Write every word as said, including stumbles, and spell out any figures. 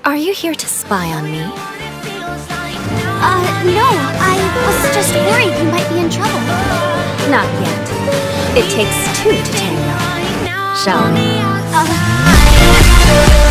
Are you here to spy on me? Uh, no, I was just worried you might be in trouble. Not yet. It takes two to tango. Shall we? Uh...